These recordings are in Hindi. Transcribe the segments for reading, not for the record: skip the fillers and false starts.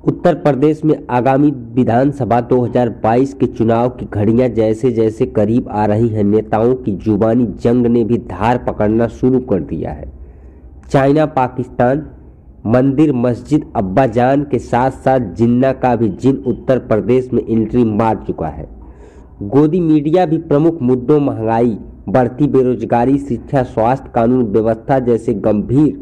उत्तर प्रदेश में आगामी विधानसभा 2022 के चुनाव की घड़ियां जैसे जैसे करीब आ रही हैं, नेताओं की जुबानी जंग ने भी धार पकड़ना शुरू कर दिया है। चाइना, पाकिस्तान, मंदिर, मस्जिद, अब्बाजान के साथ साथ जिन्ना का भी जिन उत्तर प्रदेश में एंट्री मार चुका है। गोदी मीडिया भी प्रमुख मुद्दों महंगाई, बढ़ती बेरोजगारी, शिक्षा, स्वास्थ्य, कानून व्यवस्था जैसे गंभीर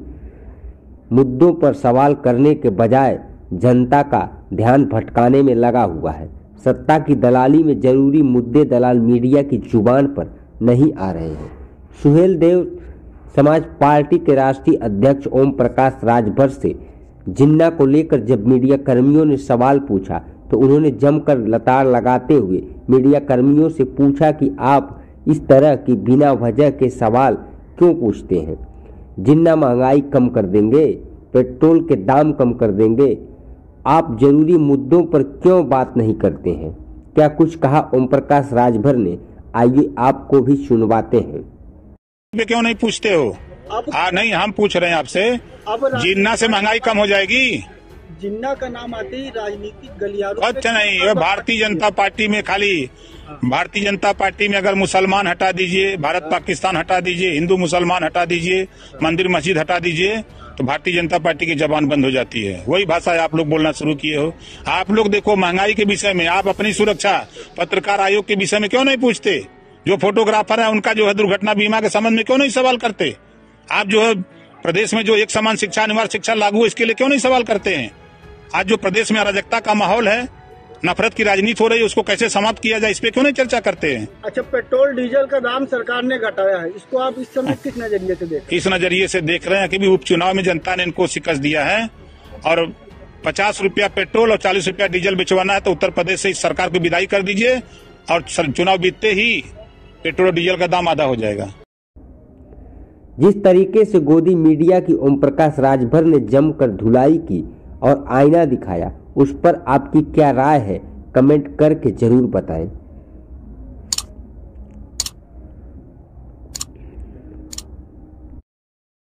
मुद्दों पर सवाल करने के बजाय जनता का ध्यान भटकाने में लगा हुआ है। सत्ता की दलाली में जरूरी मुद्दे दलाल मीडिया की जुबान पर नहीं आ रहे हैं। सुहेल देव समाज पार्टी के राष्ट्रीय अध्यक्ष ओम प्रकाश राजभर से जिन्ना को लेकर जब मीडिया कर्मियों ने सवाल पूछा तो उन्होंने जमकर लताड़ लगाते हुए मीडिया कर्मियों से पूछा कि आप इस तरह की बिना वजह के सवाल क्यों पूछते हैं। जिन्ना महंगाई कम कर देंगे, पेट्रोल के दाम कम कर देंगे, आप जरूरी मुद्दों पर क्यों बात नहीं करते हैं? क्या कुछ कहा ओम प्रकाश राजभर ने? आइए आपको भी सुनवाते हैं। क्यों नहीं पूछते हो? नहीं, हम पूछ रहे हैं आपसे। जिन्ना से महंगाई कम हो जाएगी? जिन्ना का नाम आते ही राजनीतिक गलियारों अच्छा नहीं, ये भारतीय जनता पार्टी में खाली भारतीय जनता पार्टी में अगर मुसलमान हटा दीजिए, भारत पाकिस्तान हटा दीजिए, हिंदू मुसलमान हटा दीजिए, मंदिर मस्जिद हटा दीजिए, तो भारतीय जनता पार्टी की जबान बंद हो जाती है। वही भाषा आप लोग बोलना शुरू किए हो। आप लोग देखो, महंगाई के विषय में आप अपनी सुरक्षा, पत्रकार आयोग के विषय में क्यों नहीं पूछते? जो फोटोग्राफर है उनका जो है दुर्घटना बीमा के संबंध में क्यों नहीं सवाल करते? आप जो है प्रदेश में जो एक समान शिक्षा, अनिवार्य शिक्षा लागू है, इसके लिए क्यों नहीं सवाल करते हैं? आज जो प्रदेश में अराजकता का माहौल है, नफरत की राजनीति हो रही है, उसको कैसे समाप्त किया जाए, इस पे क्यों नहीं चर्चा करते हैं? अच्छा, पेट्रोल डीजल का दाम सरकार ने घटाया है, इसको आप इस समय किस नजरिए से देख? इस नजरिए से देख रहे हैं कि भी उपचुनाव में जनता ने इनको शिकस्त दिया है और 50 रुपया पेट्रोल और 40 रुपया डीजल बिचवाना है तो उत्तर प्रदेश से इस सरकार को विदाई कर दीजिए और चुनाव बीतते ही पेट्रोल और डीजल का दाम आधा हो जाएगा। जिस तरीके से गोदी मीडिया की ओम प्रकाश राजभर ने जमकर धुलाई की और आईना दिखाया, उस पर आपकी क्या राय है? कमेंट करके जरूर बताएं।